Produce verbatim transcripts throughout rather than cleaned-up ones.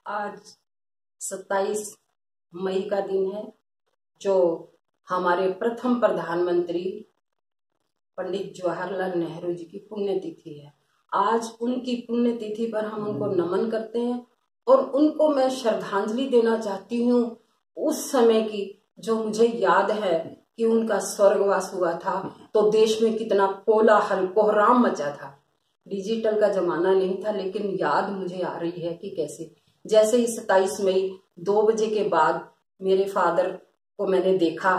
आज सत्ताईस मई का दिन है, जो हमारे प्रथम प्रधानमंत्री पंडित जवाहरलाल नेहरू जी की पुण्यतिथि है। आज उनकी पुण्यतिथि पर हम उनको नमन करते हैं और उनको मैं श्रद्धांजलि देना चाहती हूँ उस समय की, जो मुझे याद है कि उनका स्वर्गवास हुआ था तो देश में कितना कोलाहल कोहराम मचा था। डिजिटल का जमाना नहीं था, लेकिन याद मुझे आ रही है कि कैसे, जैसे ही सत्ताईस मई दो बजे के बाद मेरे फादर को मैंने देखा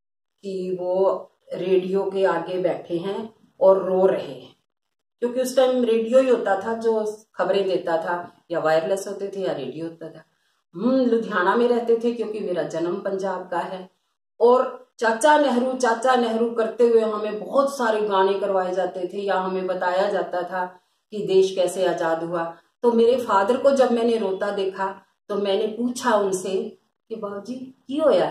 कि वो रेडियो के आगे बैठे हैं और रो रहे हैं, क्योंकि उस टाइम रेडियो ही होता था जो खबरें देता था, या वायरलेस होते थे या रेडियो होता था। हम लुधियाना में रहते थे क्योंकि मेरा जन्म पंजाब का है, और चाचा नेहरू चाचा नेहरू करते हुए हमें बहुत सारे गाने करवाए जाते थे या हमें बताया जाता था कि देश कैसे आजाद हुआ। तो मेरे फादर को जब मैंने रोता देखा तो मैंने पूछा उनसे कि बाबूजी की होया?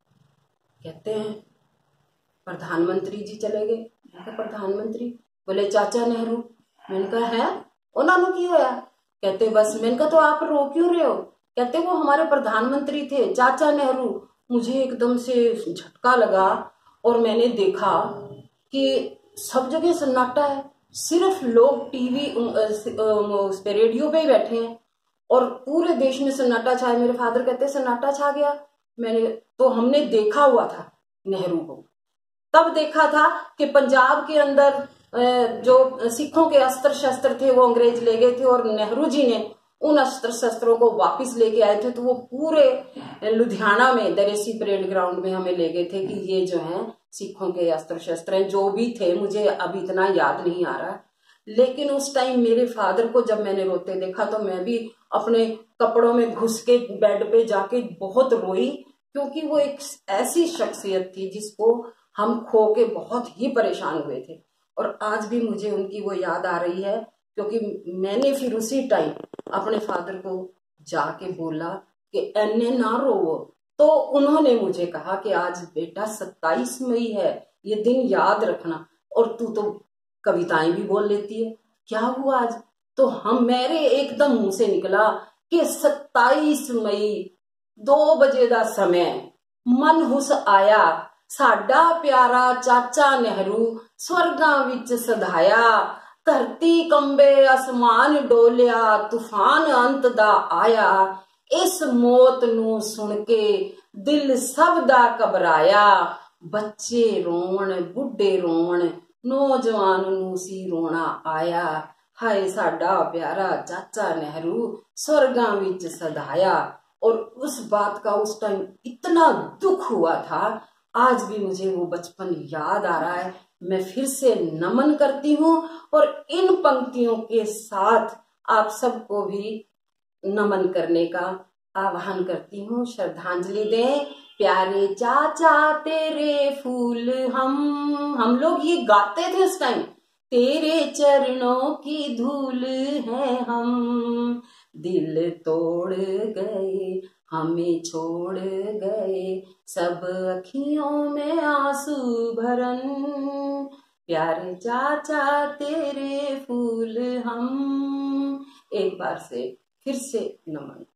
कहते हैं प्रधानमंत्री जी चले गए। प्रधानमंत्री? बोले चाचा नेहरू। मैंने कहा है उन्होंने की होया? कहते बस। मैंने कहा तो आप रो क्यों रहे हो? कहते वो हमारे प्रधानमंत्री थे चाचा नेहरू। मुझे एकदम से झटका लगा और मैंने देखा कि सब जगह सन्नाटा है, सिर्फ लोग टीवी उस पे रेडियो पे ही बैठे हैं और पूरे देश में सन्नाटा छाया। मेरे फादर कहते सन्नाटा छा गया। मैंने तो हमने देखा हुआ था नेहरू को, तब देखा था कि पंजाब के अंदर जो सिखों के अस्त्र शस्त्र थे वो अंग्रेज ले गए थे और नेहरू जी ने उन अस्त्र शस्त्रों को वापस लेके आए थे। तो वो पूरे लुधियाना में दरेसी परेड ग्राउंड में हमें ले गए थे कि ये जो है सिखों के अस्त्र शस्त्र हैं, जो भी थे मुझे अभी इतना याद नहीं आ रहा। लेकिन उस टाइम मेरे फादर को जब मैंने रोते देखा तो मैं भी अपने कपड़ों में घुस के बेड पे जाके बहुत रोई, क्योंकि वो एक ऐसी शख्सियत थी जिसको हम खो के बहुत ही परेशान हुए थे। और आज भी मुझे उनकी वो याद आ रही है, क्योंकि मैंने फिर उसी टाइम अपने फादर को जाके बोला कि एने ना रोवो, तो उन्होंने मुझे कहा कि आज बेटा सत्ताईस मई है, ये दिन याद रखना, और तू तो कविताएं भी बोल लेती है, क्या हुआ आज? तो हम मेरे एकदम मुंह से निकला कि सत्ताईस मई दो बजे का समय मन हुस आया, साडा प्यारा चाचा नेहरू स्वर्गां विच सधाया, धरती कंबे आसमान डोलिया, तूफान अंत दा आया, इस मौत नू सुन के दिल सब दा घबराया, बच्चे रोण बुढ़े रोण नौजवान नू सी रोना आया, हाय साडा प्यारा चाचा नेहरू स्वर्गां विच सधाया। और उस बात का उस टाइम इतना दुख हुआ था, आज भी मुझे वो बचपन याद आ रहा है। मैं फिर से नमन करती हूँ और इन पंक्तियों के साथ आप सबको भी नमन करने का आह्वान करती हूँ। श्रद्धांजलि दें। प्यारे चाचा तेरे फूल हम हम लोग ये गाते थे उस टाइम, तेरे चरणों की धूल है हम, दिल तोड़ गए हमें छोड़ गए, सब अखियों में आंसू भरन, प्यारे चाचा तेरे फूल हम। एक बार से फिर से नमन।